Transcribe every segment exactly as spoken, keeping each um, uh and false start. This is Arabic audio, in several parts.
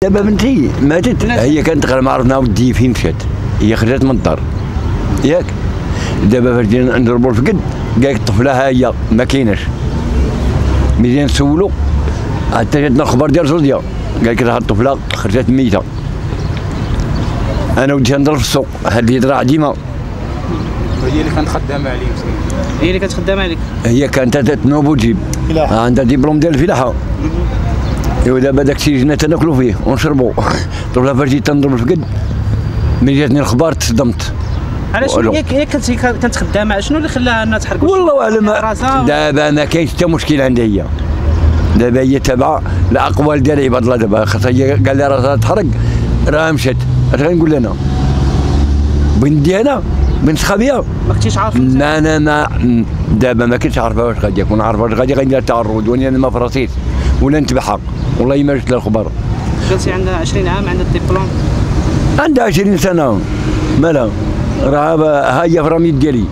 دابا بنتي ماتت، هي كانت غير ما عرفنا ودي فين مشات، هي خرجت من الدار ياك. دابا فاش جينا نضربوا الفقد قال لك الطفله ها هي ما كايناش. ملي نسولو حتى جاتنا الخبر ديال زوزيا قال لك راه الطفله خرجت ميته. انا وديتها نضرب في السوق، هاد الهضره ديما. هي اللي كانت خدامه عليك مسكين. هي اللي كانت خدامه عليك؟ هي كانت تنوب وتجيب، عندها ديبلوم ديال الفلاحه. ايوا دابا داكشي جينا تناكلو فيه ونشربو. الطفله فاش جيت تنضرب الفقد ملي جاتني الخبر تصدمت. علاش هي كانت كانت خدامه؟ شنو اللي خلاها انها تحرق؟ والله اعلم. دابا ما كاينش حتى مشكل عندها هي. دابا هي تابعه الاقوال ديال عباد الله. دابا خاصها هي قال لي راسها تحرق راه مشات، اش غنقول انا؟ بندي انا بنت خبيه ما كنتيش عارف؟ لا انا ما دابا ما كنتش عارفه واش غادي يكون، عارفه واش غادي غندير تعرض وانا ما فراسيش ولا نتبعها. والله ما جبت لها الخبر. جالسه عندها عشرين عام، عندها الدبلوم، عندها عشرين سنه مالها، راه ها هي في رميد ديالي.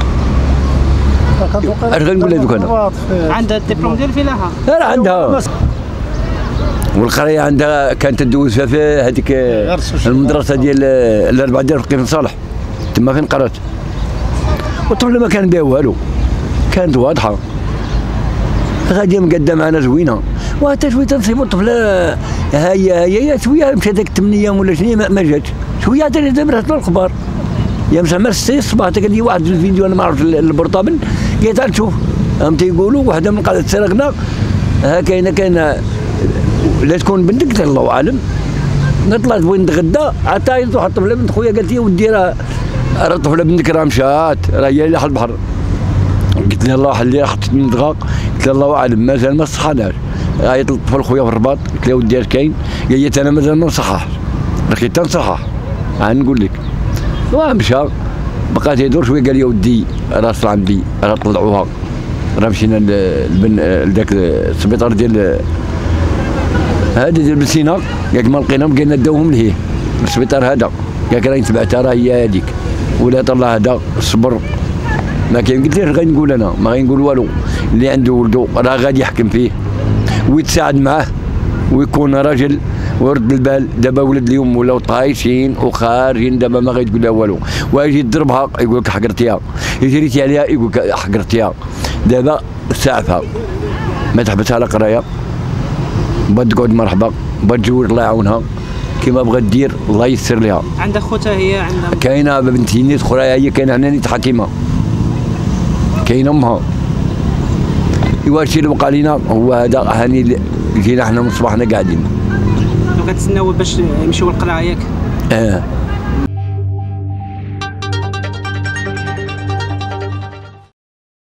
اش غنقول لها دوك انا؟ عندها الدبلوم ديال الفلاحه؟ راه عندها، والقرايه عندها كانت تدوز فيها في هذيك المدرسه ديال الاربعه ديال فقيه بن صالح، تما فين قرات. والطفله ما كان بها والو، كانت واضحه غاديه مقاده معنا زوينه. وحتى شويه تنصيبوا الطفله ها هي ها هي شويه مشى داك ثمان ايام ولا شنو ما جاتش، شويه حتى دابا راه الخبر. يا مسا مع السي الصباح حتى قال لي واحد الفيديو انا ما عرفت البورطابل، قالت تعال شوف هم تيقولوا وحده من قاعده تسرقنا ها كاينه كاينه لا تكون بنتك، قلت الله اعلم. طلعت بغيت نتغدى حتى عيطت واحد الطفله بنت خويا قالت لي ودي راه راه الطفله بنتك راه مشات، راه هي اللي حل البحر. قلت لها الله اللي حطيت من دقاق، قلت لها الله اعلم مازال ما صحاناش. عيط للطفل خويا في الرباط قلت له ودي اش كاين؟ قال لي انا مازال ما نصححش، لقيت نصحح غنقول لك. ومشى بقى تيدور شويه قال لي ودي راه صل عندي راه طلعوها، راه مشينا لذاك السبيطار ديال هذا ديال بن قال لك ما لقيناهم، قلنا داوهم لهيه السبيطار هذا، قال لك راني تبعتها راه هي هذيك. ولاد الله هذا صبر ما كاين. قلت له اش غنقول انا؟ ما غنقول والو. اللي عنده ولده راه غادي يحكم فيه ويتساعد معاه ويكون راجل ويرد البال. دابا ولاد اليوم ولاو طايشين وخارجين، دابا ما غيتقول لها والو. ويجي تضربها يقول لك حقرتيها، جريتي عليها يقول لك حقرتيها. دابا ساعفها ما تحبسها على قرايه، بغات تقعد مرحبا، بغات تزوج الله يعاونها كيما بغات دير الله يسر لها. عندها خوتها هي؟ عندها كاينه بنتي نيت اخرى هي كاينه هنا نيت حكيمه، كاينه امها. ايوا هادشي اللي بقى لينا هو هذا. هاني جينا حنا من الصباح حنا قاعدين كتسناو باش يمشيو للقلعه ياك؟ اه